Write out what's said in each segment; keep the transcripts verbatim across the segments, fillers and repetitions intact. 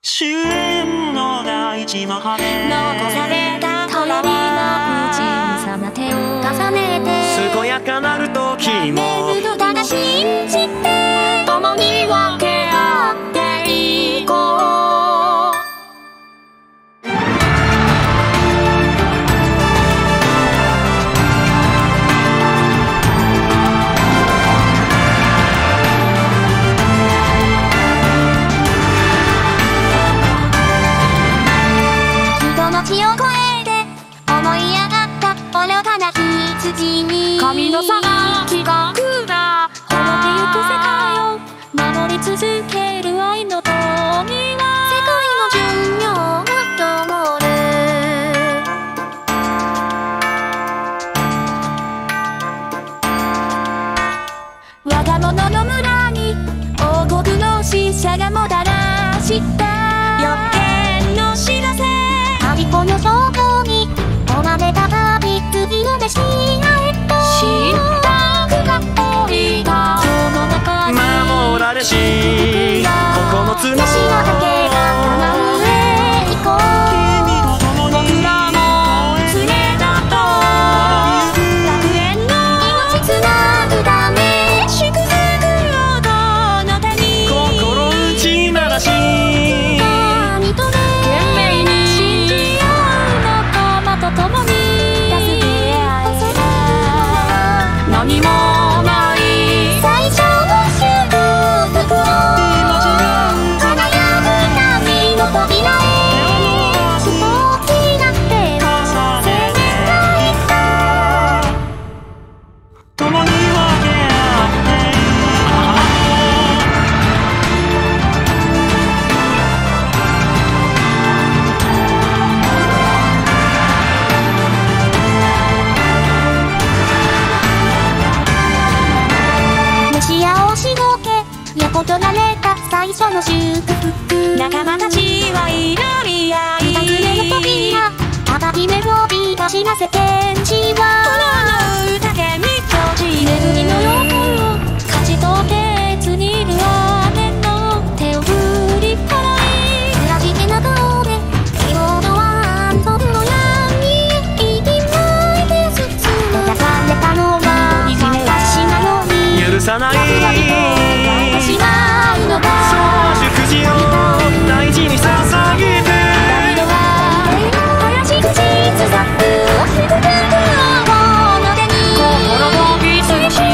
旬の大地の羽残された頼りの小さな手を重ねて健やかなる時も巡るだが信じて共に分け合っていこう。人の血を超えて思い上がった愚かな羊に神の裁きが下滅びゆく世界を守り続ける愛の塔には世界の寿命が灯る。我が物の村に王国の使者がもたらした予見の知らせアリコの証拠に追われた旅次の弟子へと知ったくが降りた今日の中に守られし九つの吉野だけが叶うへ行こう。 君と共に僕らも連れだと楽園の命つなぐため祝福をどの手に心打ち鳴らし神とね懸命に信じ合う仲間と共に助け合えば何もない最初の祝福を輝く旅の扉へ大きな手をせめないか共に分け合って飯屋をしごけ横取られた最初の祝福仲間たちは祈り合い二つ目の扉赤きメロディー走らせ天使は炎の宴に閉じ巡りの横を勝ち取ってつにいる姉の手を振り払い暗じけな顔で希望のワントンの闇へ息巻いて進む叩かれたのは私なのに許さないしまうのが祝辞を大事に捧げて怪しくつざくおしくくくをの手に心を見つし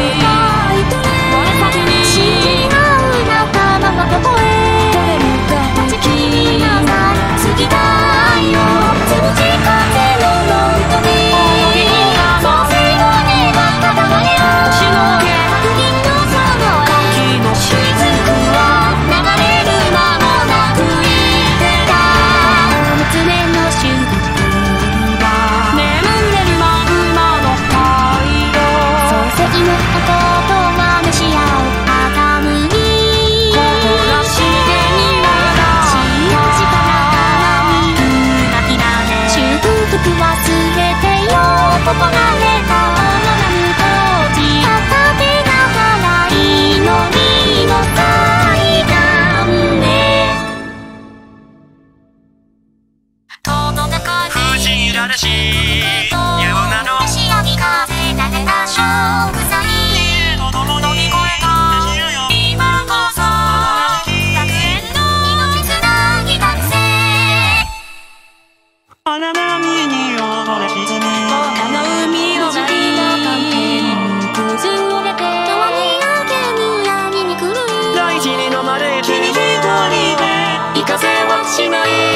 俺たちに信じ合う仲間のとこへ誰もが断ち切りなさい過ぎた愛を潰し風のロンドにそうせよねば戦えよしのけ白銀のその秋の雫は流れる間もなくいてた三つ目の祝福は眠れるマグマの灰色漱石の男とまし合う赤麦誇らしげに笑う幸せから波う泣きだね祝福は全てよここがれたものなむ当時片手ながら祈りの祭壇ね塔の中に封じられし言うなの仕上げ風慣れた勝負祭と共乗り越えた今こそ楽園の命つなぎだぜ荒波に溺れ沈み他の海をなりな関係に崩れて共に明けぬ闇に来る大地に飲まれ君一人で行かせはしまい